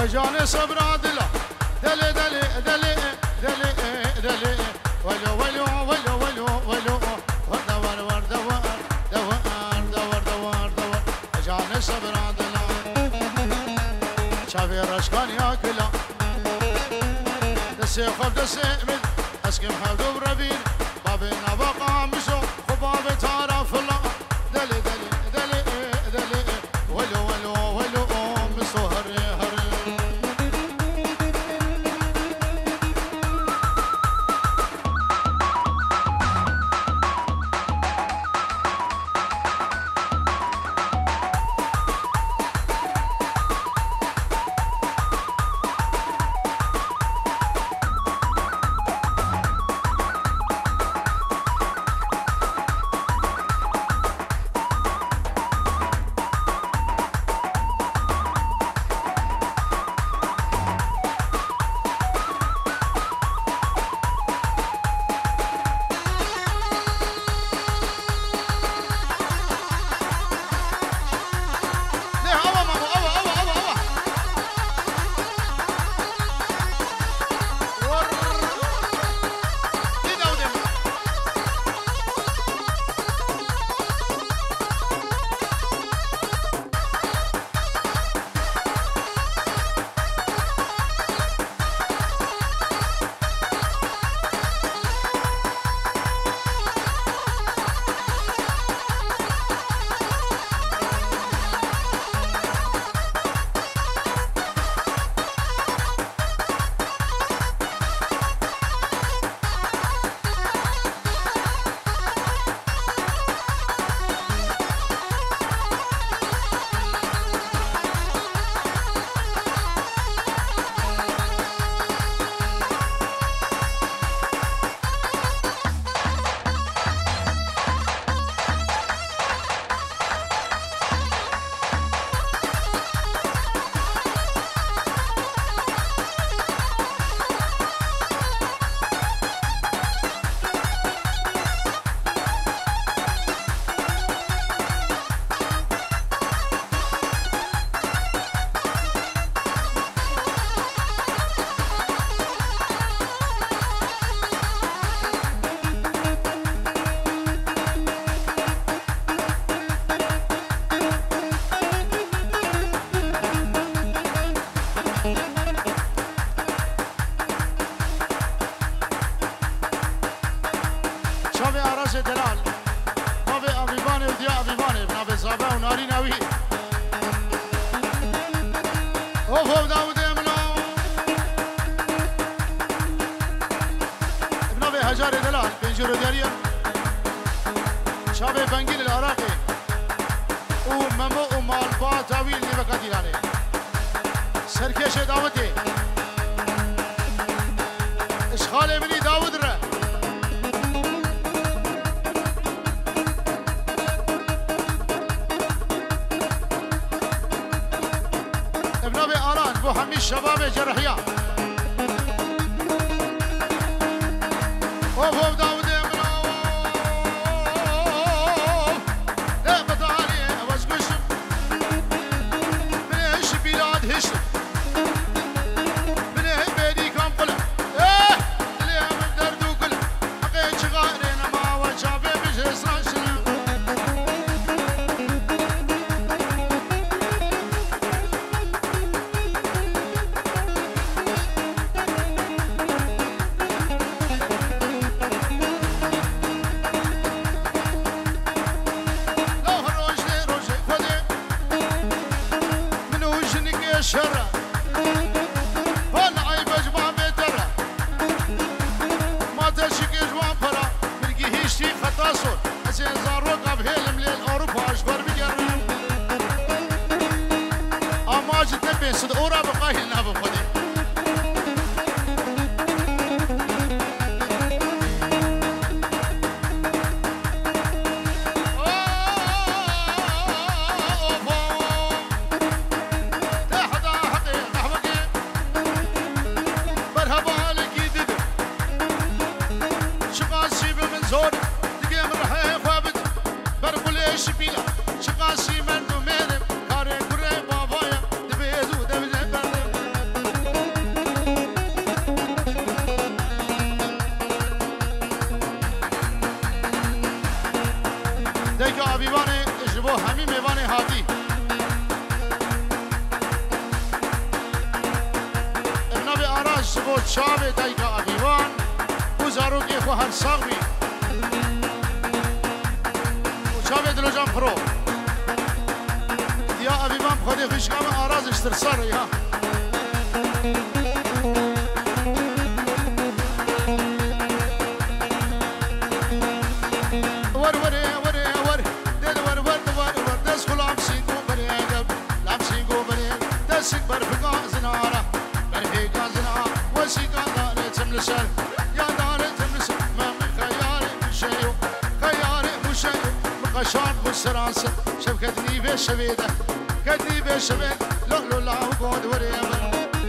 وجاني صبر عدله دلي دلي دلي دلي دلي ولو ولو ولو ولو ولو ودور ور دوار دوار دوار دوار دوار وجاني صبر عدله شافي رشقان ياكله دسي خف دسي من اسكم حبدو بربين بابي نبقى مشو خبابي تعرف الله دلي دلي دلي دلي ولو ولو ولو مصو هري هري دلال نبي أبيباني وديا أبيباني بنبي زابا وناري ناوي أوه داود يمنا بنبي هجار دلال بنجر دياريا شابي بنجيل العراقي وممو ومالبا تاويل نبقى ديلاني سركش داودي اشخال ابني داود را ابنبي آران بو همي شباب جرحيا اوه داود امنا لا بطاري وزقش من ايش بلاد هش من بيدي كم قلم ايه اللي من دردو قلم حقيت شغارين ما وشافي بجلس راشنا شرع والعيب جوان بيترع ما تشكي جوان فرع بلقي هيشتي خطاسور زين زاروق بهيلم للأوروبا أشبر بجرم أما جد بين صد أورا بقاهي النابو خدي بو چاوه دایگا آبیوان بزارو که خو هر ساقی چاوه دلو جان پرو یا آبیوان خودی خوشگام آرازش ترساره یا سيك برفقا زنارة برفقا زنارة وسيقا داري تملسل يا داري تملسل ما من خياري مشيو خياري مشيو مقشان بسراسة شب كدني بشبيدة كدني بشبيد لولو لا وقود وريبا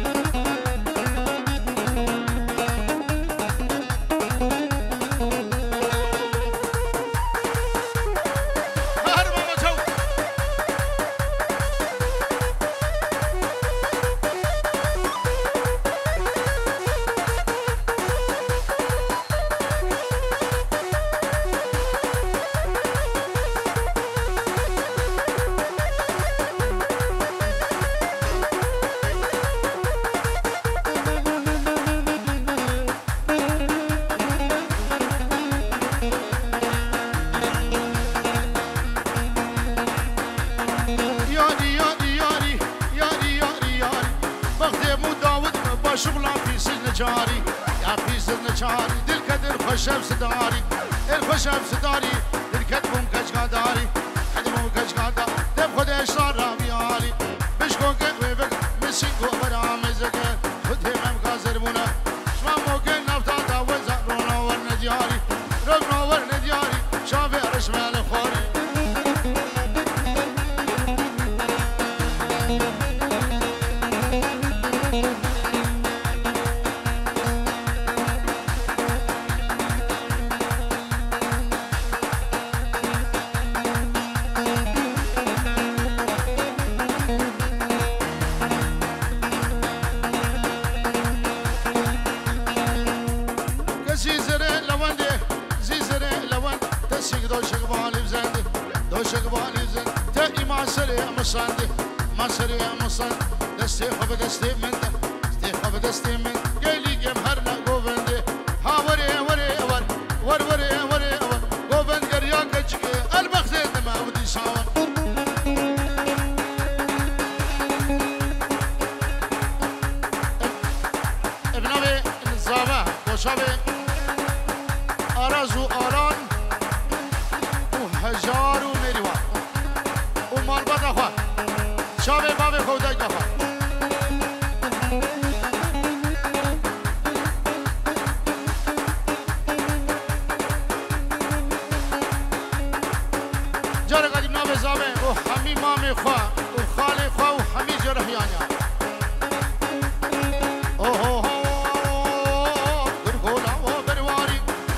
شغلة في سجن جاري يا في سجن جاري دل كدر خشب صداري الخشب صداري دل كدبون كشكا داري كدبون كشكا داري دب خد اشرار رابيالي بشكو كويبك مسيكو برامزك خد هم كازربونا شما موكي نفتا دا وزارونا ورندياري ربنا ورندياري شافي رشمال خوري مصري مصر دستي خب دستي من دستي خب دستي من قالي جم هرنا جوفندي ها وري وري ور ور وري وري ور جوفند قريا كجي البخت ما ودي شاور ابن ابي الزابه وشابه ارازو اران وهجار ومريوان ومربط اخوان شابه بابه خودای دفع جاره قدیم نام زابه و همی مام خواه و خال خواه و همی جرحیانیا اوه درگولا و برواری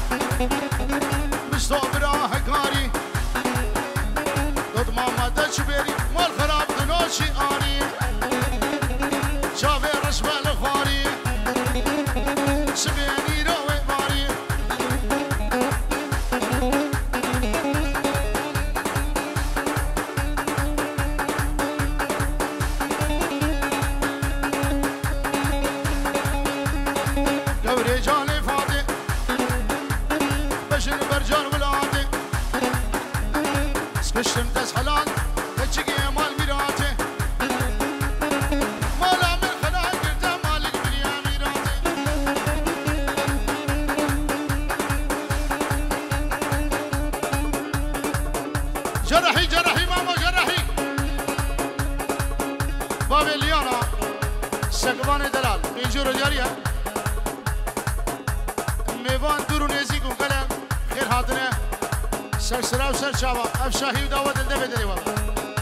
مستو برا هکاری دود مامده چبری مال خراب دنوشی آری شابه رشبه لخواری سبینی روی باری گوری جان فاده بشن برجان ولاده سکشتم دست حلال بچگی مال میراته مالا من خدا گرده مالک بریا میراته جرحی جرحی ماما جرحی باب لیانا سگوان دلال اینجور جاریه میوان درو نیزی کن کلم خیر حاضره سرسرا و سرچاوا افشاهی و دعوت دل بدری والا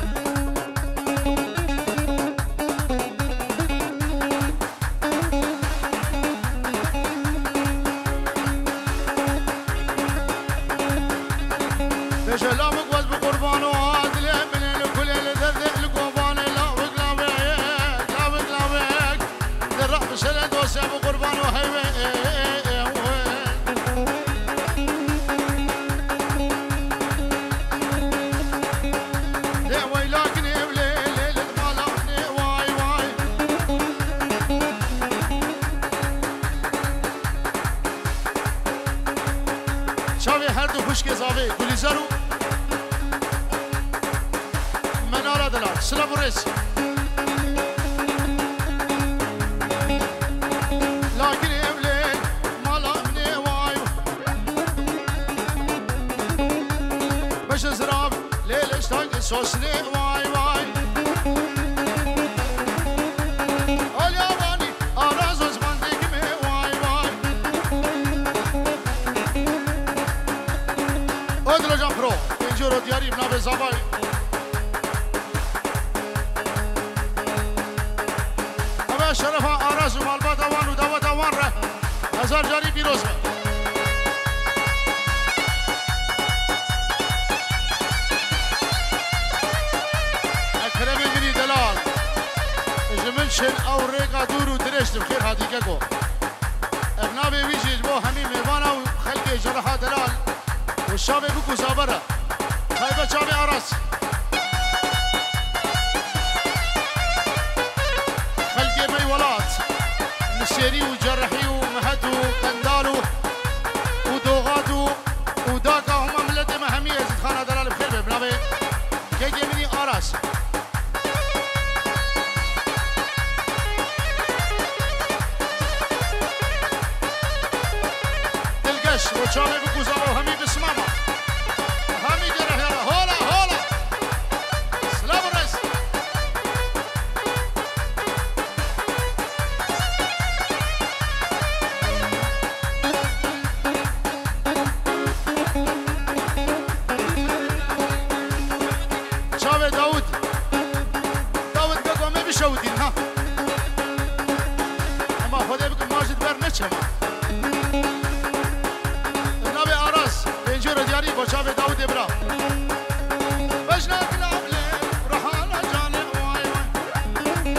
بشلامك واز بقربان وعادل من الكل الدرد القوبان لا وقلاويك لا وقلاويك درع بشلد وسع بقربان وهيوي هردو فشک زاوی گلیزارو منالا دلال سلام ریس لكن ابلي مالا مني واي باش زراب ليل اشتاق سوسني واي واي الياباني ارازو زمان ديكمي واي واي ادرو جامبرو انجورو دياري بنابي زاباي اما شرفا ارازو مالباتا وانو دواتا وان ره هزار جاري بيروز شن او ريقا دورو درشت بخير هادي كاكو ابنابي ويجي جبو همي ميوانا وخلقي جرحا دلال والشامي بكو زابرة خايبة شامي عراس خلقي ميولات نسيري وجرحي ومهدو وقندالو ودوغاتو وداكا هما ملتي مهمية زيد خانا دلال بخير ابنابي كيكي مني عراس وشامي بكوزارو همي بسماما همي جرح يلا هولا هولا سلام الرئيس شامي داود بقوا ما بيشودين ها اما خذي بكم ماجد برنتش شافي داود ابراهيم بجنا كلاب ليل رحانا جاني واي واي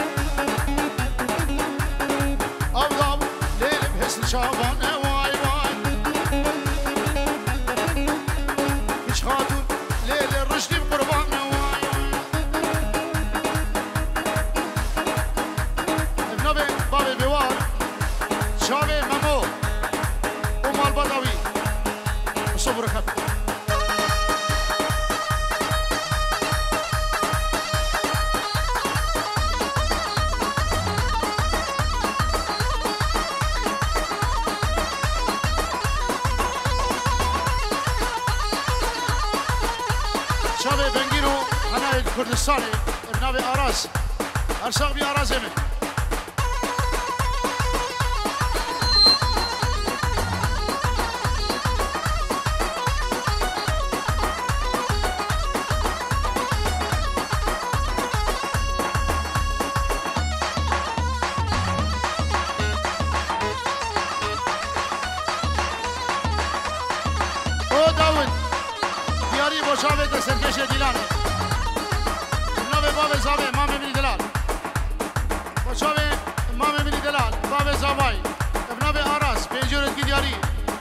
ابضاب ليل بحسن شابان واي واي مش خاتون ليل الرشد بقربان واي ابنبي بابي بوار شافي ممو ومال بدوي وصبر خط شابي بنجيرو أنا الكردستاني ابنابي أراز أرساق بي أراز من او داود دياري بو شابي تسركش ديلان نوبي بابي زابي مامي بني دلال بو شابي مامي بني دلال بابي زاباي ابنابي أراز بيجورت كي دياري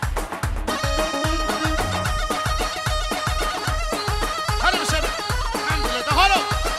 هلا بشبه الحمد لله تهلا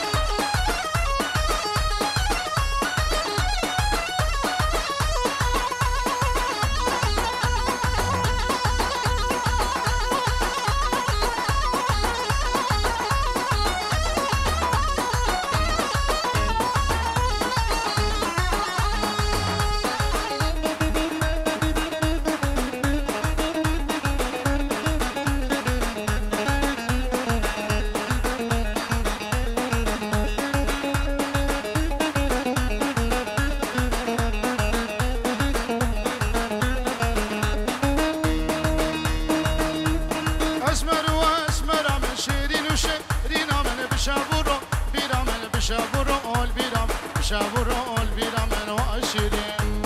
شابورو البيرام وعشرين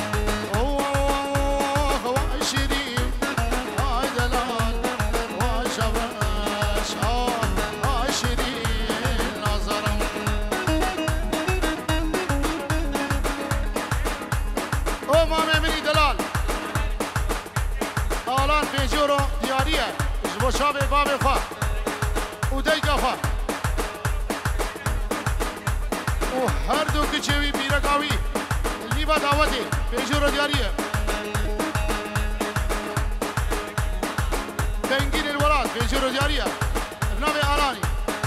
وعشرين هاي دلال وشبش عشرين نظرم مامي مني دلال آلان بيجورو دياريه جبو شابي بابي خوا وديقا خوا وهر دو کچوی بیرکاوی لیبا دعوتی پیجور دیاریه تنگین الولاد بيجرو ديارية بنابي آراني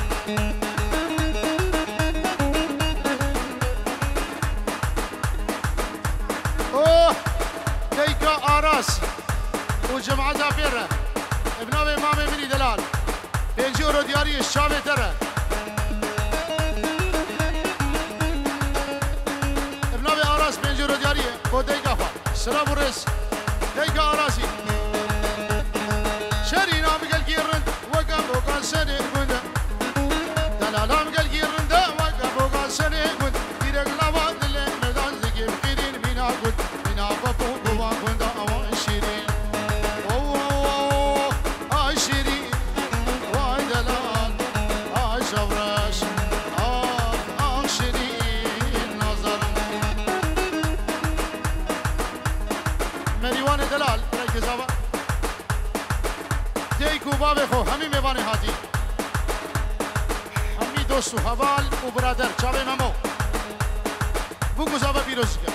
اوه ديكا آراسي وجمعة زافيرة بنابي مامي مني دلال بيجرو ديارية الشامي ترى بنابي آراس بيجرو ديارية بو ديكا فا سلام ورس ديكا آراسي شرينا مقل جيرن وقام وقال سنة قد دلالا مقل جيرن دا وقام وقال سنة قد ديرك لابد اللي مدان زكي بخيرين بينا قد بينا بابو بوا قد اوان شيرين اوه اوه شيرين واي دلال شورش شيرين نظر مريوان دلال ركز ابا ديكو بابي خو همي ميواني هاتي همي دوستو حوال و برادر چاوه ممو بو گزابه پیروز کرد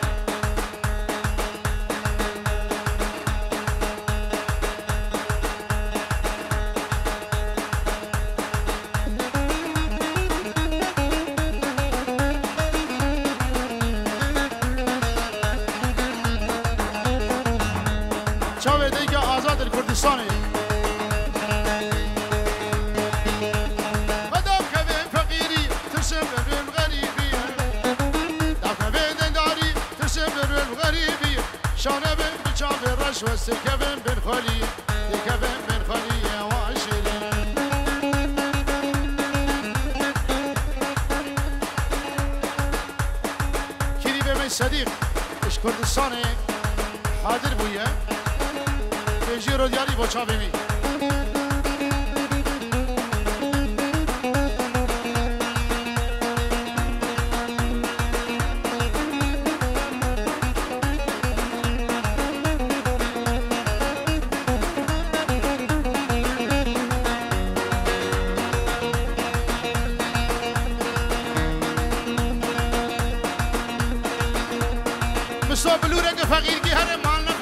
چاوه دیگه آزاد الکردستانی مدام كبين فقيري ترسم بالغريبي دافع بين داري ترسم بالغريبي شانه بين بشاب الرشوة سكبين بن خلي سكبين بن خلي وعشرين كريبه من صديق اش كردستاني حاضر بويه بيجيرو دياري بو چاوه مصاب بلورك فقير کی هر مان